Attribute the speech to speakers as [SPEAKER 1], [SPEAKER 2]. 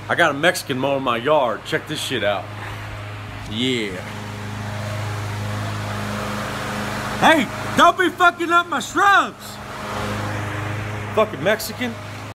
[SPEAKER 1] I got a Mexican mowing my yard. Check this shit out. Yeah. Hey, don't be fucking up my shrubs. Fucking Mexican.